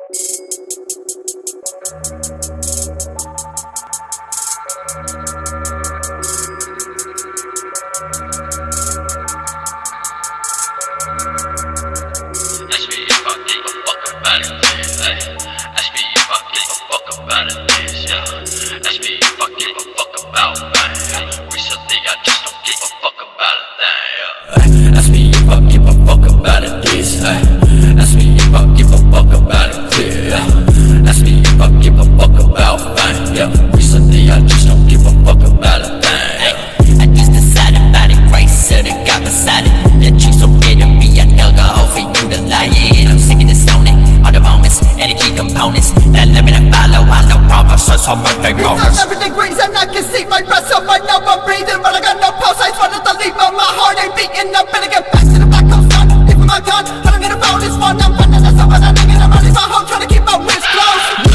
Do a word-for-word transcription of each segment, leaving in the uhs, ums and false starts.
On my big moments. Everything grieves and I can see my breath. So right now I'm breathing, but I got no pulse. I just wanted to leave, but my heart ain't beating. I'm gonna get back to the back coast sun. Leaving my gun, I don't get about this one. I'm running to someone, I'm thinking I'm running my home, trying to keep my wrist closed.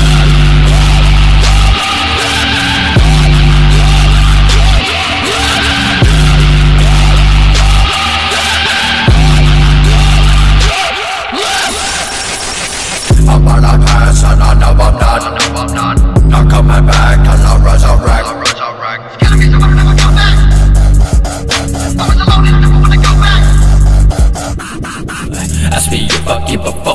I'm on a pass and I know I'm not, I know I'm not. Not coming back, and I'll resurrect. I'll resurrect. Scared of me, so I'll never come back. I was alone and I never wanna go back. Ask me if I give a fuck.